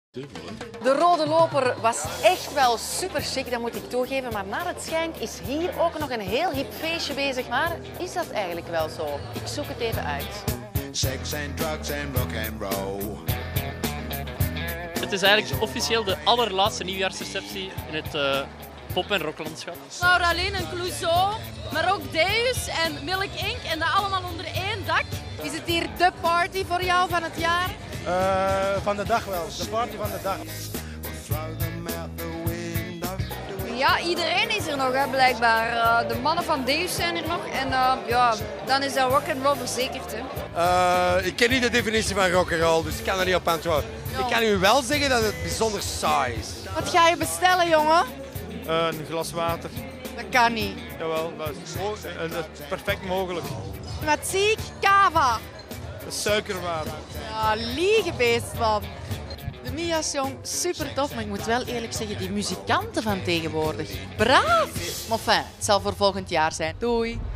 De Rode Loper was echt wel super chic, dat moet ik toegeven. Maar naar het schijnt is hier ook nog een heel hip feestje bezig. Maar is dat eigenlijk wel zo? Ik zoek het even uit. Sex and drugs and rock and roll. Het is eigenlijk officieel de allerlaatste nieuwjaarsreceptie in het pop- en rocklandschap. Lauralien en Clouseau, maar ook Deus en Milk Inc. En dat allemaal onder één dak. Is het hier de party voor jou van het jaar? Van de dag wel, de party van de dag. Ja, iedereen is er nog, hè, blijkbaar. De mannen van Deus zijn er nog. En ja, dan is dat rock'n'roll verzekerd. Hè. Ik ken niet de definitie van rock'n'roll, dus ik kan er niet op antwoorden. Ik kan u wel zeggen dat het bijzonder saai is. Wat ga je bestellen, jongen? Een glas water. Dat kan niet. Jawel, dat is perfect mogelijk. Wat zie ik? Cava. Suikerwater. Ja, liegebeest, man. De Mia Song, super tof, maar ik moet wel eerlijk zeggen, die muzikanten van tegenwoordig, braaf. Maar enfin, het zal voor volgend jaar zijn. Doei.